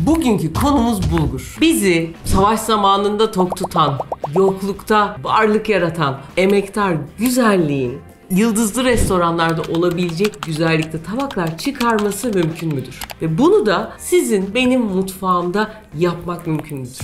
Bugünkü konumuz bulgur. Bizi savaş zamanında tok tutan, yoklukta varlık yaratan, emektar güzelliğin yıldızlı restoranlarda olabilecek güzellikte tabaklar çıkarması mümkün müdür? Ve bunu da sizin benim mutfağımda yapmak mümkün müdür?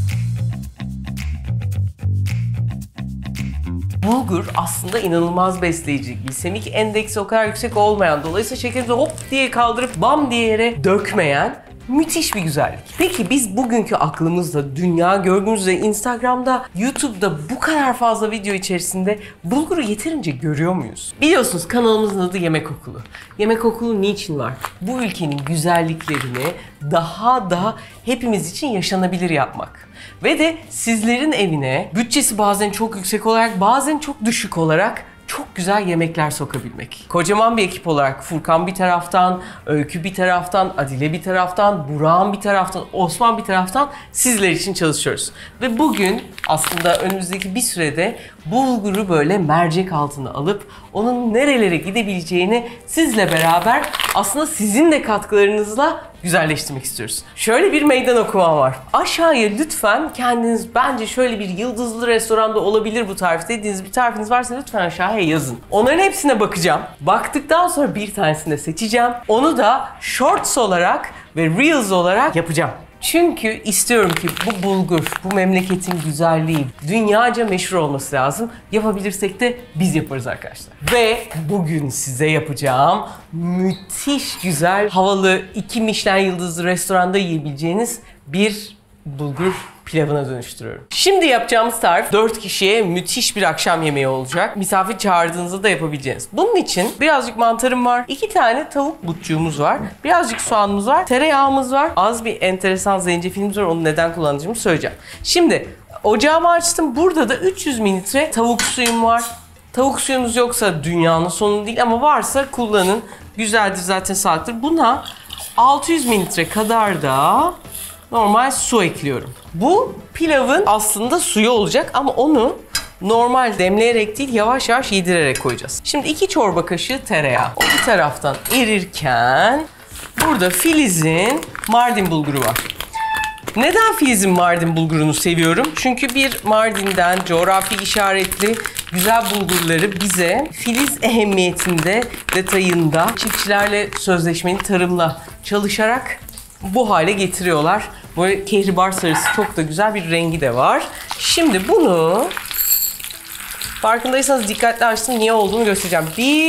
Bulgur aslında inanılmaz besleyici. Glisemik endeksi o kadar yüksek olmayan, dolayısıyla şekerinizi hop diye kaldırıp bam diye yere dökmeyen müthiş bir güzellik. Peki biz bugünkü aklımızda, dünya gördüğünüz üzere Instagram'da, YouTube'da bu kadar fazla video içerisinde bulguru yeterince görüyor muyuz? Biliyorsunuz kanalımızın adı Yemek Okulu. Yemek Okulu niçin var? Bu ülkenin güzelliklerini daha da hepimiz için yaşanabilir yapmak. Ve de sizlerin evine bütçesi bazen çok yüksek olarak, bazen çok düşük olarak çok güzel yemekler sokabilmek. Kocaman bir ekip olarak Furkan bir taraftan, Öykü bir taraftan, Adile bir taraftan, Burak'ın bir taraftan, Osman bir taraftan sizler için çalışıyoruz. Ve bugün aslında önümüzdeki bir sürede bulguru böyle mercek altına alıp onun nerelere gidebileceğini sizle beraber aslında sizin de katkılarınızla güzelleştirmek istiyoruz. Şöyle bir meydan okuma var. Aşağıya lütfen kendiniz bence şöyle bir yıldızlı restoranda olabilir bu tarif dediğiniz bir tarifiniz varsa lütfen aşağıya yazın. Onların hepsine bakacağım. Baktıktan sonra bir tanesini de seçeceğim. Onu da shorts olarak ve reels olarak yapacağım. Çünkü istiyorum ki bu bulgur, bu memleketin güzelliği dünyaca meşhur olması lazım. Yapabilirsek de biz yaparız arkadaşlar. Ve bugün size yapacağım müthiş güzel, havalı 2 Michelin yıldızlı restoranda yiyebileceğiniz bir bulgur pilavına dönüştürüyorum. Şimdi yapacağımız tarif 4 kişiye müthiş bir akşam yemeği olacak. Misafir çağırdığınızda da yapabileceğiniz. Bunun için birazcık mantarım var, 2 tane tavuk butçuğumuz var, birazcık soğanımız var, tereyağımız var, az bir enteresan zencefilimiz var, onu neden kullanacağımı söyleyeceğim. Şimdi ocağımı açtım, burada da 300 mililitre tavuk suyum var. Tavuk suyunuz yoksa dünyanın sonu değil ama varsa kullanın. Güzeldir zaten, sağlıklıdır. Buna 600 mililitre kadar da normal su ekliyorum. Bu pilavın aslında suyu olacak ama onu normal demleyerek değil yavaş yavaş yedirerek koyacağız. Şimdi 2 çorba kaşığı tereyağı. O bir taraftan erirken burada Filiz'in Mardin bulguru var. Neden Filiz'in Mardin bulgurunu seviyorum? Çünkü bir Mardin'den coğrafi işaretli güzel bulgurları bize Filiz ehemmiyetinde, detayında çiftçilerle sözleşmeli tarımla çalışarak bu hale getiriyorlar. Böyle kehribar sarısı çok da güzel bir rengi de var. Şimdi bunu farkındaysanız dikkatli açtım, niye olduğunu göstereceğim.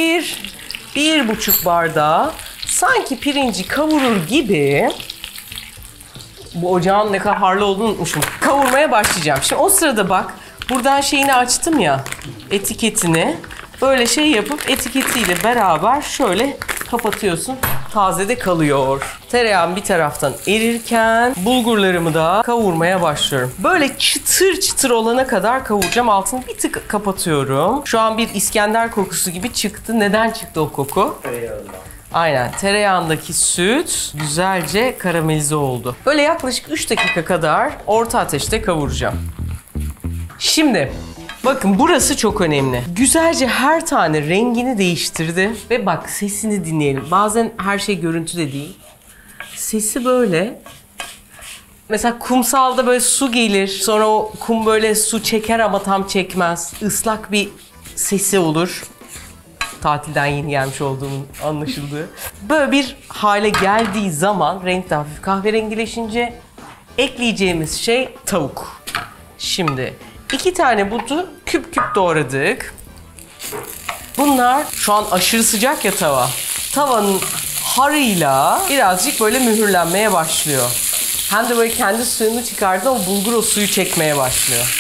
1,5 bardağı sanki pirinci kavurur gibi, bu ocağın ne kadar harlı olduğunu unutmuşum, kavurmaya başlayacağım. Şimdi o sırada bak, buradan şeyini açtım ya, etiketini. Böyle şey yapıp etiketiyle beraber şöyle kapatıyorsun. Taze de kalıyor. Tereyağım bir taraftan erirken bulgurlarımı da kavurmaya başlıyorum. Böyle çıtır çıtır olana kadar kavuracağım. Altını bir tık kapatıyorum. Şu an bir İskender kokusu gibi çıktı. Neden çıktı o koku? Tereyağından. Aynen. Tereyağındaki süt güzelce karamelize oldu. Böyle yaklaşık 3 dakika kadar orta ateşte kavuracağım. Şimdi bakın burası çok önemli. Güzelce her tane rengini değiştirdi. Ve bak sesini dinleyelim. Bazen her şey görüntüde değil. Sesi böyle. Mesela kumsalda böyle su gelir. Sonra o kum böyle su çeker ama tam çekmez. Islak bir sesi olur. Tatilden yeni gelmiş olduğumun anlaşıldığı. Böyle bir hale geldiği zaman renk de hafif kahverengileşince ekleyeceğimiz şey tavuk. Şimdi 2 tane butu küp küp doğradık. Bunlar şu an aşırı sıcak ya tava. Tavanın harıyla birazcık böyle mühürlenmeye başlıyor. Hem de böyle kendi suyunu çıkardı, o bulgur o suyu çekmeye başlıyor.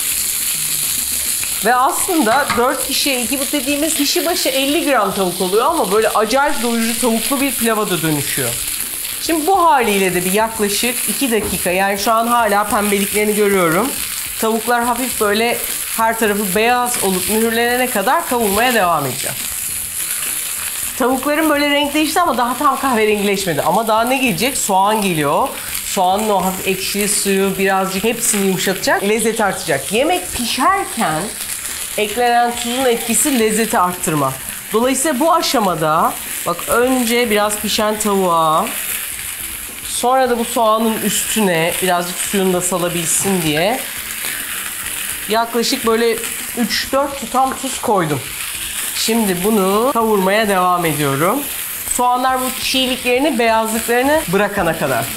Ve aslında 4 kişiye 2 but dediğimiz kişi başı 50 gram tavuk oluyor ama böyle acayip doyurucu tavuklu bir pilava da dönüşüyor. Şimdi bu haliyle de bir yaklaşık 2 dakika, yani şu an hala pembeliklerini görüyorum. Tavuklar hafif böyle her tarafı beyaz olup mühürlenene kadar kavurmaya devam edeceğim. Tavukların böyle renk değişti ama daha tam kahverengileşmedi. Ama daha ne gelecek? Soğan geliyor. Soğanın o hafif ekşili suyu birazcık hepsini yumuşatacak, lezzeti artacak. Yemek pişerken eklenen tuzun etkisi lezzeti arttırma. Dolayısıyla bu aşamada bak önce biraz pişen tavuğa, Sonra da bu soğanın üstüne birazcık suyunu da salabilsin diye yaklaşık böyle 3-4 tutam tuz koydum. Şimdi bunu kavurmaya devam ediyorum. Soğanlar bu çiğliklerini, beyazlıklarını bırakana kadar.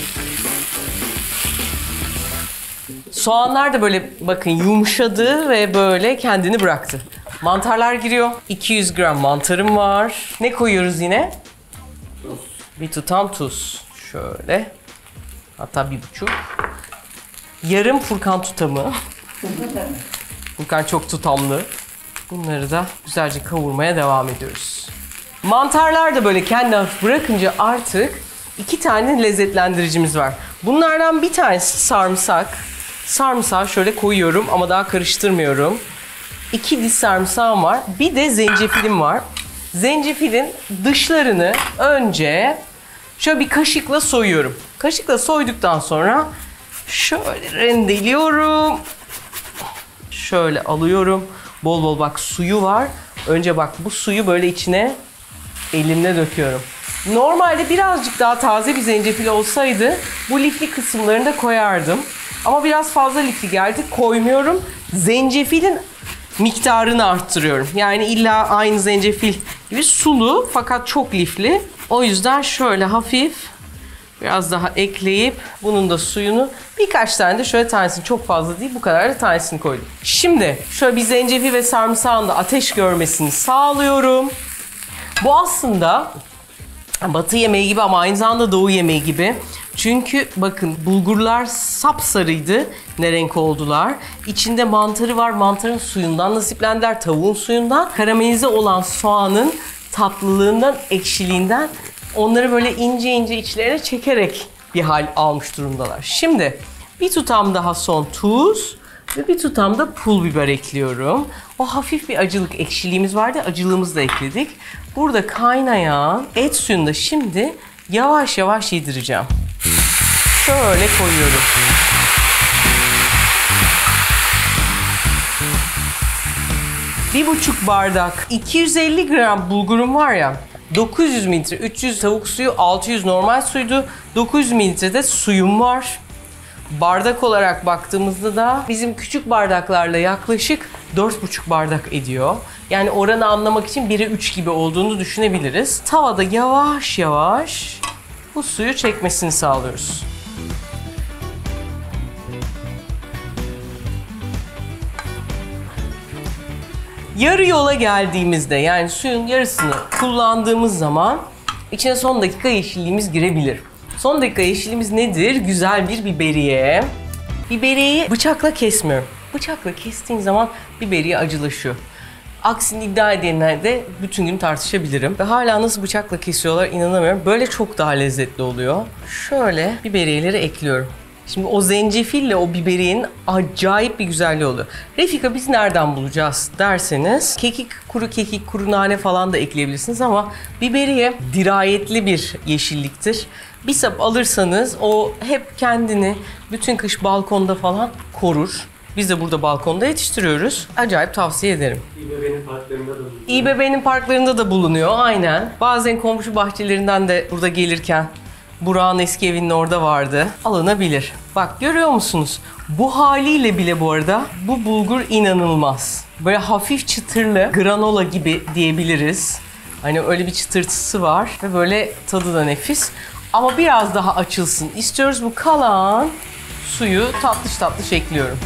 Soğanlar da böyle bakın yumuşadı ve böyle kendini bıraktı. Mantarlar giriyor. 200 gram mantarım var. Ne koyuyoruz yine? Tuz. Bir tutam tuz. Şöyle. Hatta 1,5. Yarım Furkan tutamı. Furkan çok tutamlı. Bunları da güzelce kavurmaya devam ediyoruz. Mantarlar da böyle kendini hafif bırakınca artık 2 tane lezzetlendiricimiz var. Bunlardan bir tanesi sarımsak. Sarımsağı şöyle koyuyorum ama daha karıştırmıyorum. 2 diş sarımsağım var. Bir de zencefilim var. Zencefilin dışlarını önce şöyle bir kaşıkla soyuyorum. Kaşıkla soyduktan sonra şöyle rendeliyorum. Şöyle alıyorum. Bol bol bak suyu var. Önce bak bu suyu böyle içine elimle döküyorum. Normalde birazcık daha taze bir zencefil olsaydı bu lifli kısımlarını da koyardım. Ama biraz fazla lifli geldi. Koymuyorum. Zencefilin miktarını arttırıyorum. Yani illa aynı zencefil gibi sulu fakat çok lifli. O yüzden şöyle hafif biraz daha ekleyip bunun da suyunu birkaç tane de şöyle tanesini çok fazla değil bu kadar da tanesini koydum. Şimdi şöyle bir zencefil ve sarımsağın da ateş görmesini sağlıyorum. Bu aslında Batı yemeği gibi ama aynı zamanda Doğu yemeği gibi. Çünkü bakın bulgurlar sapsarıydı. Ne renk oldular. İçinde mantarı var. Mantarın suyundan nasiplendiler. Tavuğun suyundan. Karamelize olan soğanın tatlılığından, ekşiliğinden onları böyle ince ince içlerine çekerek bir hal almış durumdalar. Şimdi bir tutam daha son tuz ve bir tutam da pul biber ekliyorum. O hafif bir acılık ekşiliğimiz vardı. Acılığımızı da ekledik. Burada kaynayan et suyunu da şimdi yavaş yavaş yedireceğim. Şöyle koyuyorum. Bir buçuk bardak 250 gram bulgurum var ya, 900 mililitre 300 tavuk suyu, 600 normal suydu. 900 mililitre de suyum var. Bardak olarak baktığımızda da bizim küçük bardaklarla yaklaşık 4,5 bardak ediyor. Yani oranı anlamak için 1'e 3 gibi olduğunu düşünebiliriz. Tavada yavaş yavaş bu suyu çekmesini sağlıyoruz. Yarı yola geldiğimizde yani suyun yarısını kullandığımız zaman içine son dakika yeşilliğimiz girebilir. Son dakika yeşilliğimiz nedir? Güzel bir biberiye. Biberiyeyi bıçakla kesmiyorum. Bıçakla kestiğin zaman biberiye acılaşıyor. Aksini iddia edenler de bütün gün tartışabilirim. Ve hala nasıl bıçakla kesiyorlar inanamıyorum. Böyle çok daha lezzetli oluyor. Şöyle biberiyeleri ekliyorum. Şimdi o zencefille o biberiyenin acayip bir güzelliği oluyor. Refika biz nereden bulacağız derseniz kuru kekik, kuru nane falan da ekleyebilirsiniz ama biberiye dirayetli bir yeşilliktir. Bir sap alırsanız o hep kendini bütün kış balkonda falan korur. Biz de burada balkonda yetiştiriyoruz. Acayip tavsiye ederim. İBB'nin parklarında da bulunuyor. İBB'nin parklarında da bulunuyor aynen. Bazen komşu bahçelerinden de burada gelirken Burak'ın eski evinin orada vardı. Alınabilir. Bak görüyor musunuz? Bu haliyle bile bu arada bu bulgur inanılmaz. Böyle hafif çıtırlı granola gibi diyebiliriz. Hani öyle bir çıtırtısı var ve böyle tadı da nefis. Ama biraz daha açılsın istiyoruz. Bu kalan suyu tatlış tatlış ekliyorum.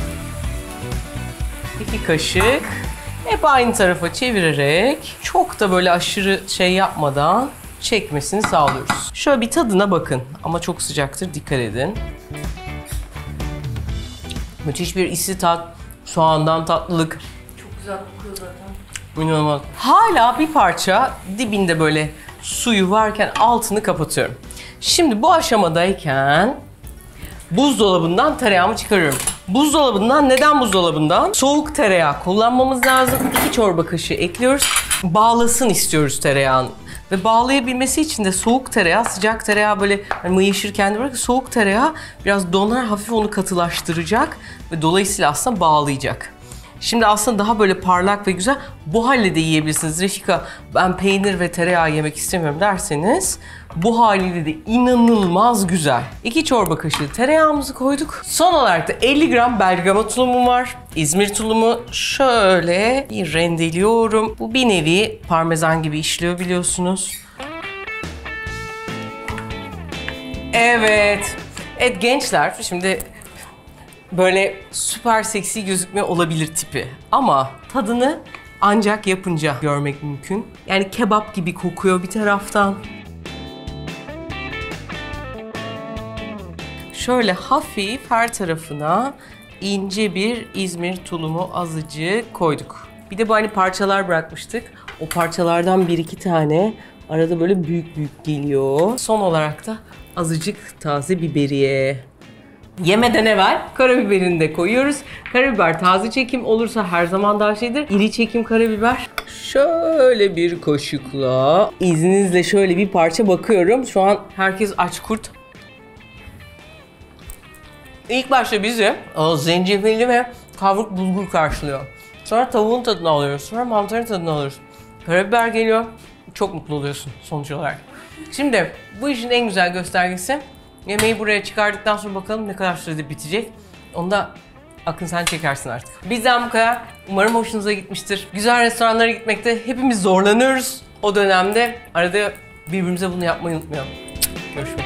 2 kaşık. Hep aynı tarafa çevirerek çok da böyle aşırı şey yapmadan çekmesini sağlıyoruz. Şöyle bir tadına bakın ama çok sıcaktır dikkat edin. Müthiş bir isi tat, soğandan tatlılık. Çok güzel kokuyor zaten. İnanılmaz. Hala bir parça dibinde böyle suyu varken altını kapatıyorum. Şimdi bu aşamadayken buzdolabından tereyağımı çıkarıyorum. Buzdolabından neden buzdolabından? Soğuk tereyağı kullanmamız lazım. 2 çorba kaşığı ekliyoruz. Bağlasın istiyoruz tereyağını. Ve bağlayabilmesi için de soğuk tereyağı, sıcak tereyağı böyle hani mayışırken de bırak soğuk tereyağı biraz donar hafif onu katılaştıracak ve dolayısıyla aslında bağlayacak. Şimdi aslında daha böyle parlak ve güzel. Bu halde de yiyebilirsiniz. Refika, ben peynir ve tereyağı yemek istemiyorum derseniz bu haliyle de inanılmaz güzel. 2 çorba kaşığı tereyağımızı koyduk. Son olarak da 50 gram Bergama tulumum var. İzmir tulumu şöyle bir rendeliyorum. Bu bir nevi parmesan gibi işliyor biliyorsunuz. Evet. Evet gençler, şimdi böyle süper seksi gözükme olabilir tipi. Ama tadını ancak yapınca görmek mümkün. Yani kebap gibi kokuyor bir taraftan. Şöyle hafif her tarafına ince bir İzmir tulumu azıcık koyduk. Bir de bu hani parçalar bırakmıştık. O parçalardan 1-2 tane arada böyle büyük büyük geliyor. Son olarak da azıcık taze biberiye. Yemeden evvel karabiberini de koyuyoruz. Karabiber taze çekim olursa her zaman daha şeydir. İri çekim karabiber. Şöyle bir kaşıkla izninizle şöyle bir parça bakıyorum. Şu an herkes aç kurt. İlk başta bizi o zencefilli ve kavruk bulgur karşılıyor. Sonra tavuğun tadını alıyoruz. Sonra mantarın tadını alıyoruz. Karabiber geliyor. Çok mutlu oluyorsun sonuç olarak. Şimdi bu işin en güzel göstergesi, yemeği buraya çıkardıktan sonra bakalım ne kadar sürede bitecek. Onu da Akın sen çekersin artık. Bizden bu kadar. Umarım hoşunuza gitmiştir. Güzel restoranlara gitmekte hepimiz zorlanıyoruz. O dönemde arada birbirimize bunu yapmayı unutmayalım. Görüşmek üzere.